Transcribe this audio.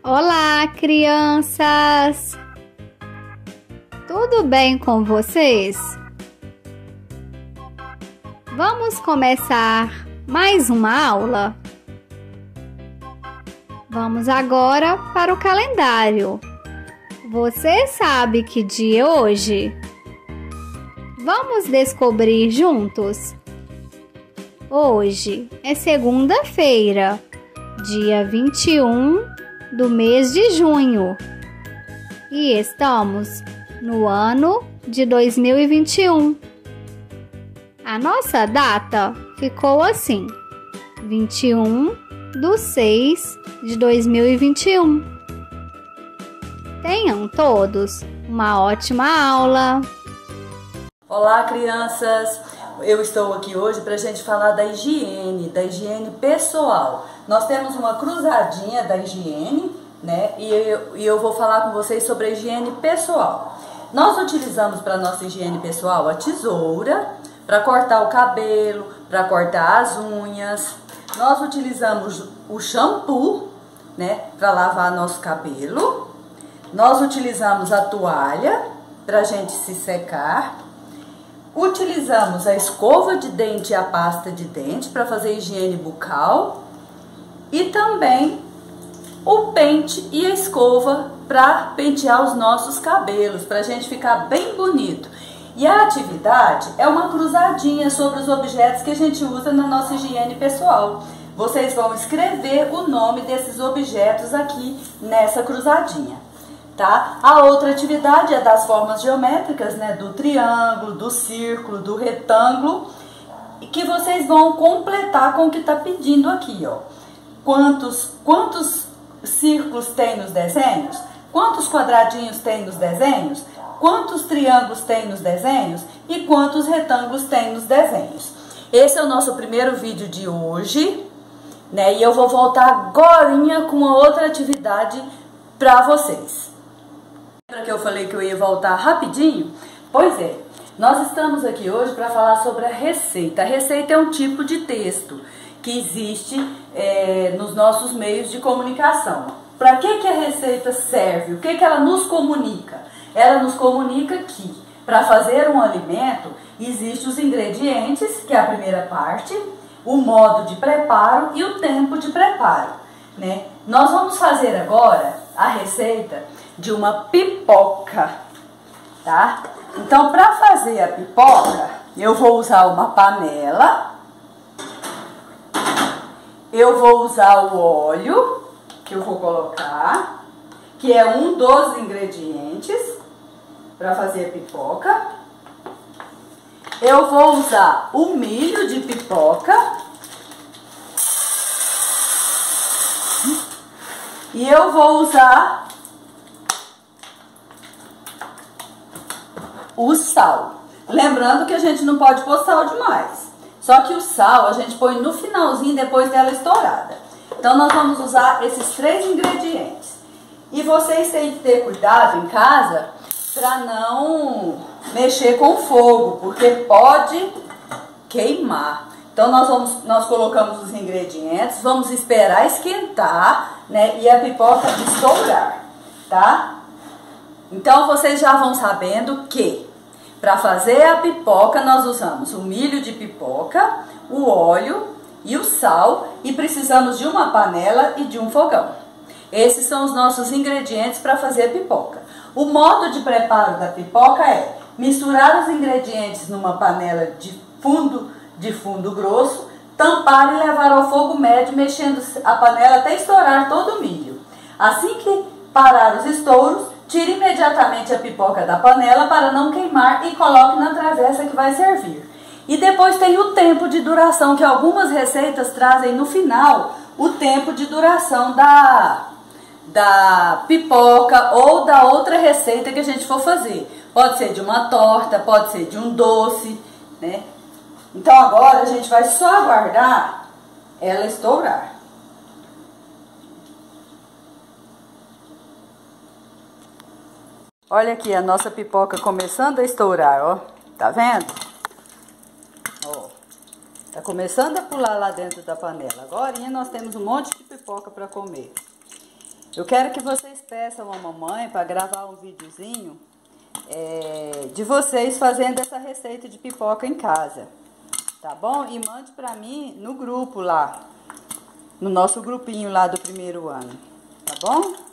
Olá, crianças! Tudo bem com vocês? Vamos começar mais uma aula? Vamos agora para o calendário. Você sabe que dia é hoje? Vamos descobrir juntos? Hoje é segunda-feira, dia 21 do mês de junho, e estamos no ano de 2021. A nossa data ficou assim: 21/6/2021. Tenham todos uma ótima aula! Olá, crianças! Eu estou aqui hoje para a gente falar da higiene pessoal. Nós temos uma cruzadinha da higiene, né? E eu vou falar com vocês sobre a higiene pessoal. Nós utilizamos para nossa higiene pessoal a tesoura para cortar o cabelo, para cortar as unhas. Nós utilizamos o shampoo, né, para lavar nosso cabelo. Nós utilizamos a toalha para a gente se secar. Utilizamos a escova de dente e a pasta de dente para fazer higiene bucal. E também o pente e a escova para pentear os nossos cabelos, para a gente ficar bem bonito. E a atividade é uma cruzadinha sobre os objetos que a gente usa na nossa higiene pessoal. Vocês vão escrever o nome desses objetos aqui nessa cruzadinha, tá? A outra atividade é das formas geométricas, né? Do triângulo, do círculo, do retângulo, que vocês vão completar com o que está pedindo aqui, ó. Quantos círculos tem nos desenhos? Quantos quadradinhos tem nos desenhos? Quantos triângulos tem nos desenhos? E quantos retângulos tem nos desenhos? Esse é o nosso primeiro vídeo de hoje, né? E eu vou voltar agorinha com uma outra atividade para vocês. Lembra que eu falei que eu ia voltar rapidinho? Pois é, nós estamos aqui hoje para falar sobre a receita. A receita é um tipo de texto que existe nos nossos meios de comunicação. Para que a receita serve? O que ela nos comunica? Ela nos comunica que para fazer um alimento existem os ingredientes, que é a primeira parte, o modo de preparo e o tempo de preparo, né? Nós vamos fazer agora a receita de uma pipoca, tá? Então, para fazer a pipoca, eu vou usar uma panela, eu vou usar o óleo, que eu vou colocar, que é um dos ingredientes para fazer a pipoca. Eu vou usar o milho de pipoca. E eu vou usar o sal. Lembrando que a gente não pode pôr sal demais. Só que o sal a gente põe no finalzinho, depois dela estourada. Então nós vamos usar esses três ingredientes. E vocês têm que ter cuidado em casa para não mexer com fogo, porque pode queimar. Então nós colocamos os ingredientes, vamos esperar esquentar, né, e a pipoca estourar, tá? Então vocês já vão sabendo que para fazer a pipoca nós usamos o milho de pipoca, o óleo e o sal, e precisamos de uma panela e de um fogão. Esses são os nossos ingredientes para fazer a pipoca. O modo de preparo da pipoca é misturar os ingredientes numa panela de fundo grosso, tampar e levar ao fogo médio, mexendo a panela até estourar todo o milho. Assim que parar os estouros, tire imediatamente a pipoca da panela para não queimar e coloque na travessa que vai servir. E depois tem o tempo de duração, que algumas receitas trazem no final o tempo de duração da pipoca ou da outra receita que a gente for fazer. Pode ser de uma torta, pode ser de um doce, né? Então agora a gente vai só aguardar ela estourar. Olha aqui a nossa pipoca começando a estourar, ó. Tá vendo? Ó. Tá começando a pular lá dentro da panela. Agora nós temos um monte de pipoca para comer. Eu quero que vocês peçam a mamãe para gravar um videozinho de vocês fazendo essa receita de pipoca em casa, tá bom? E mande para mim no grupo lá, no nosso grupinho lá do primeiro ano, tá bom?